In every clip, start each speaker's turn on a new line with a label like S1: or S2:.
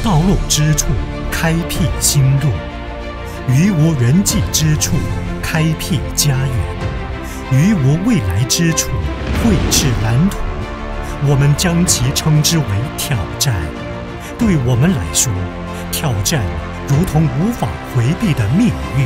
S1: 道路之处开辟新路，于无人迹之处开辟家园，于无未来之处绘制蓝图。我们将其称之为挑战。对我们来说，挑战如同无法回避的命运。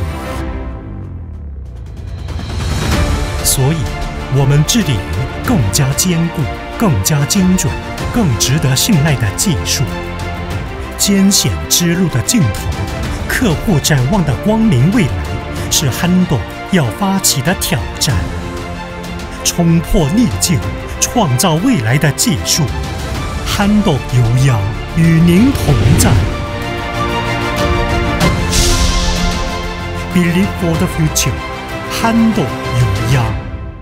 S1: 所以，我们致力于更加坚固、更加精准、更值得信赖的技术。艰险之路的尽头，客户展望的光明未来，是Handong要发起的挑战。冲破逆境，创造未来的技术，Handong油压与您同在。Believe for the future， Handong油压。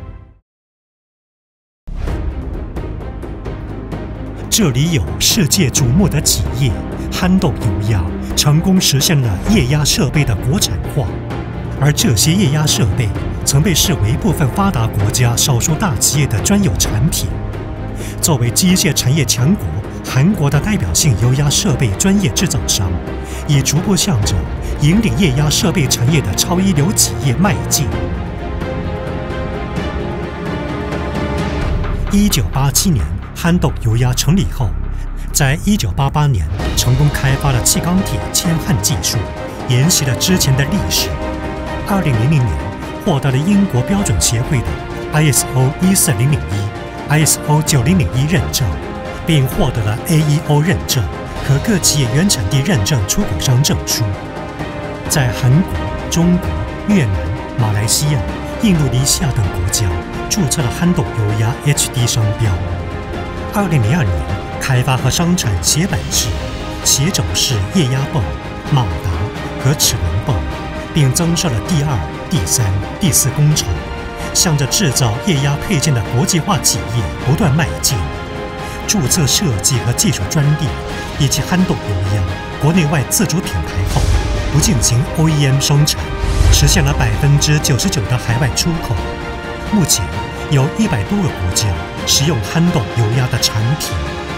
S1: 这里有世界瞩目的企业，Handong油压成功实现了液压设备的国产化，而这些液压设备曾被视为部分发达国家少数大企业的专有产品。作为机械产业强国，韩国的代表性油压设备专业制造商，已逐步向着引领液压设备产业的超一流企业迈进。1987年，Handong油压成立后，在1988年成功开发了气缸体铅焊技术，沿袭了之前的历史。2000年获得了英国标准协会的 ISO 14001、ISO 9001认证，并获得了 AEO 认证和各企业原产地认证出口商证书。在韩国、中国、越南、马来西亚、印度尼西亚等国家注册了Handong油压 HD 商标。2002年开发和生产斜板式、斜轴式液压泵、马达和齿轮泵，并增设了第2、第3、第4工厂，向着制造液压配件的国际化企业不断迈进。注册设计和技术专利，以及Handong油压国内外自主品牌后，不进行 OEM 生产，实现了99%的海外出口。目前有100多个国家使用Handong油压的产品。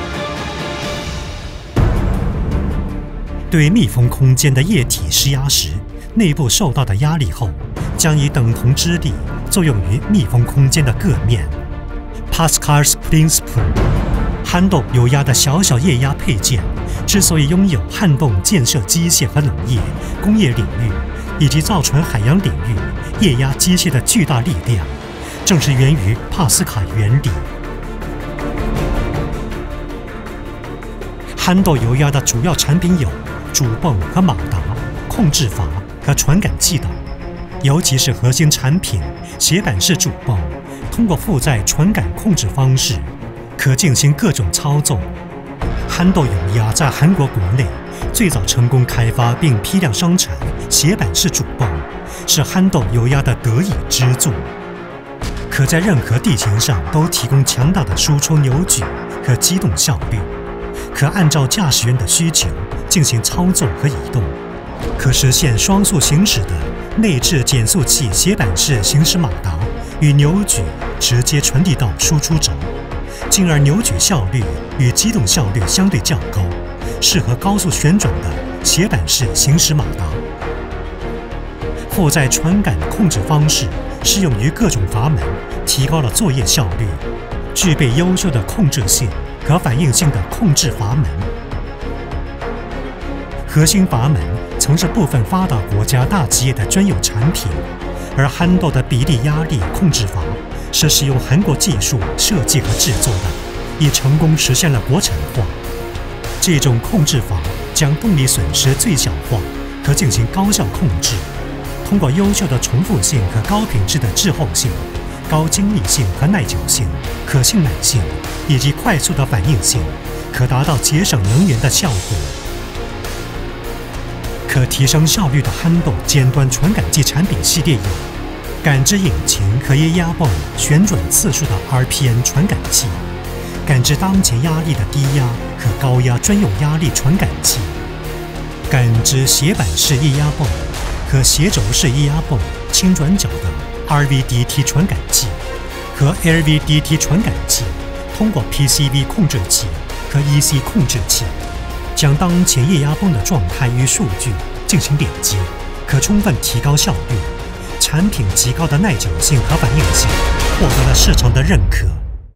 S1: 对密封空间的液体施压时，内部受到的压力后，将以等同之力作用于密封空间的各面。Pascal's Principle。Handong油压的小小液压配件之所以拥有撼动建设机械和农业、工业领域以及造船海洋领域液压机械的巨大力量，正是源于帕斯卡原理。Handong油压的主要产品有主泵和马达、控制阀和传感器等，尤其是核心产品斜板式主泵，通过负载传感控制方式，可进行各种操纵。Handong油压在韩国国内最早成功开发并批量生产斜板式主泵，是Handong油压的得意之作。可在任何地形上都提供强大的输出扭矩和机动效率，可按照驾驶员的需求进行操作和移动，可实现双速行驶的内置减速器斜板式行驶马达与扭矩直接传递到输出轴，进而扭矩效率与机动效率相对较高，适合高速旋转的斜板式行驶马达。负载传感控制方式适用于各种阀门，提高了作业效率，具备优秀的控制性和反应性的控制阀门。核心阀门曾是部分发达国家大企业的专有产品，而Handong的比例压力控制阀是使用韩国技术设计和制作的，已成功实现了国产化。这种控制阀将动力损失最小化，可进行高效控制。通过优秀的重复性和高品质的滞后性、高精密性和耐久性、可信赖性以及快速的反应性，可达到节省能源的效果。可提升效率的Handong尖端传感器产品系列有感知引擎和液压泵旋转次数的 RPM 传感器，感知当前压力的低压和高压专用压力传感器，感知斜板式液压泵和斜轴式液压泵轻转角的 RVDT 传感器和 LVDT 传感器，通过 PCV 控制器和 EC 控制器， 将当前液压泵的状态与数据进行连接，可充分提高效率，产品极高的耐久性和反应性获得了市场的认可。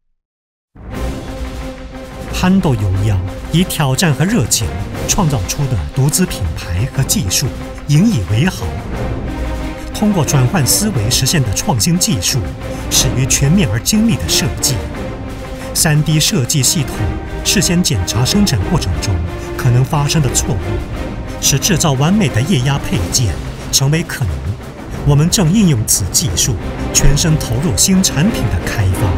S1: 憨豆油压以挑战和热情创造出的独资品牌和技术引以为豪。通过转换思维实现的创新技术，始于全面而精密的设计。3D 设计系统事先检查生产过程中可能发生的错误，使制造完美的液压配件成为可能。我们正应用此技术，全身投入新产品的开发。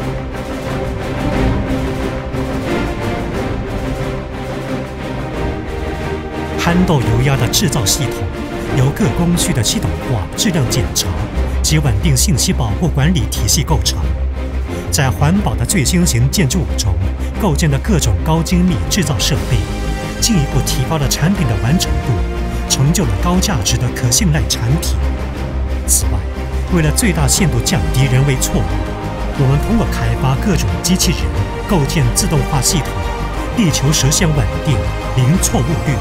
S1: 憨豆油压的制造系统由各工序的系统化质量检查及稳定信息保护管理体系构成。在环保的最新型建筑物中构建的各种高精密制造设备，进一步提高了产品的完成度，成就了高价值的可信赖产品。此外，为了最大限度降低人为错误，我们通过开发各种机器人，构建自动化系统，力求实现稳定、零错误率。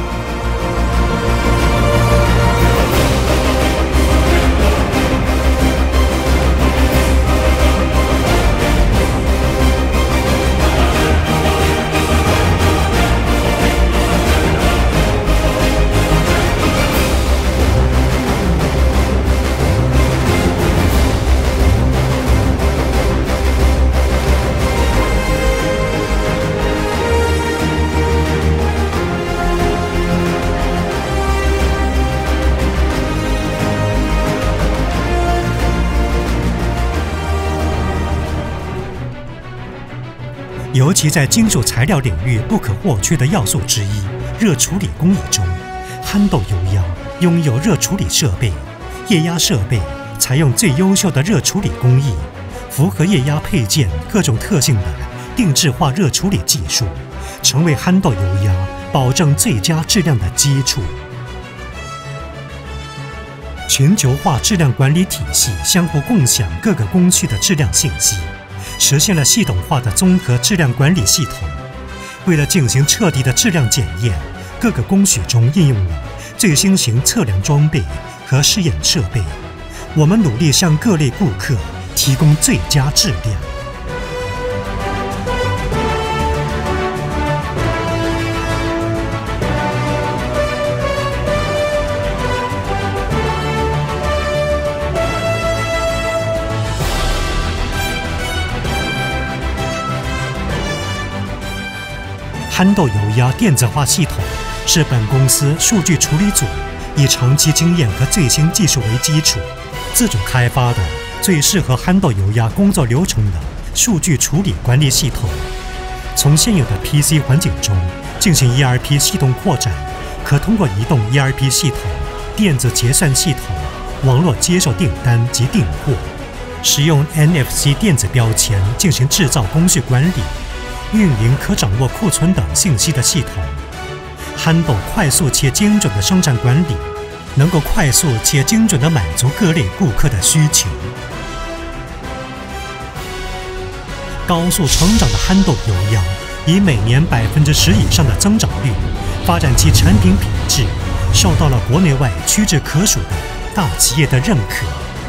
S1: 尤其在金属材料领域不可或缺的要素之一——热处理工艺中，憨豆油压拥有热处理设备、液压设备，采用最优秀的热处理工艺，符合液压配件各种特性的定制化热处理技术，成为憨豆油压保证最佳质量的基础。全球化质量管理体系相互共享各个工序的质量信息，实现了系统化的综合质量管理系统。为了进行彻底的质量检验，各个工序中应用了最新型测量装备和试验设备。我们努力向各类顾客提供最佳质量。憨豆油压电子化系统是本公司数据处理组以长期经验和最新技术为基础，自主开发的最适合憨豆油压工作流程的数据处理管理系统。从现有的 PC 环境中进行 ERP 系统扩展，可通过移动 ERP 系统、电子结算系统、网络接受订单及订货，使用 NFC 电子标签进行制造工序管理、运营可掌握库存等信息的系统。憨豆快速且精准的生产管理，能够快速且精准地满足各类顾客的需求。高速成长的憨豆油压以每年10%以上的增长率，发展其产品品质，受到了国内外屈指可数的大企业的认可。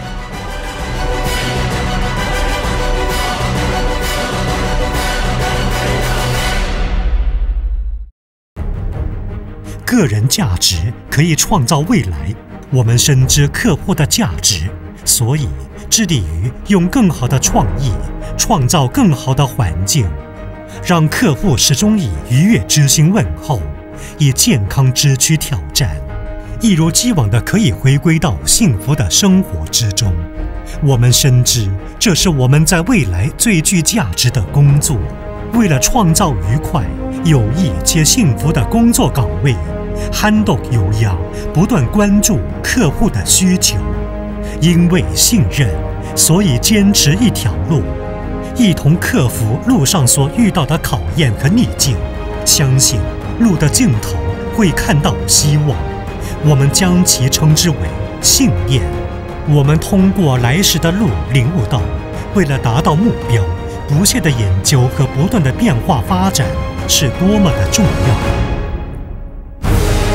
S1: 个人价值可以创造未来，我们深知客户的价值，所以致力于用更好的创意创造更好的环境，让客户始终以愉悦之心问候，以健康之躯挑战，一如既往的可以回归到幸福的生活之中。我们深知这是我们在未来最具价值的工作。为了创造愉快、有益且幸福的工作岗位，憨豆油压不断关注客户的需求，因为信任，所以坚持一条路，一同克服路上所遇到的考验和逆境，相信路的尽头会看到希望。我们将其称之为信念。我们通过来时的路领悟到，为了达到目标， 不懈的研究和不断的变化发展是多么的重要。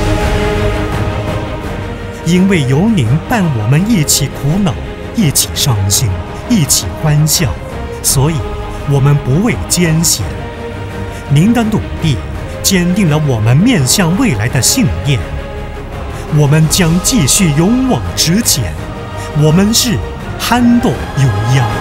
S1: 因为有您伴我们一起苦恼，一起伤心，一起欢笑，所以我们不畏艰险。您的努力坚定了我们面向未来的信念，我们将继续勇往直前。我们是憨豆油鸭。